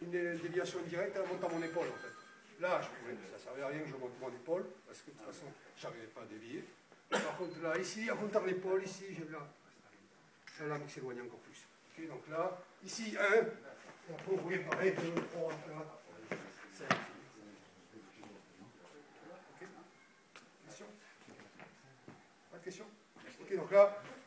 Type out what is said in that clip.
une déviation directe, elle monte à mon épaule en fait. Là, ça ne servait à rien que je monte mon épaule, parce que de toute façon, je n'arrivais pas à dévier. Par contre, là, ici, en montant l'épaule, ici, j'ai la lame qui s'éloigne encore plus. Okay, donc là, ici, 1, et après, vous voyez pareil, 2, 3, 4, 5. Ok. Question? Pas de question? Ok, donc là,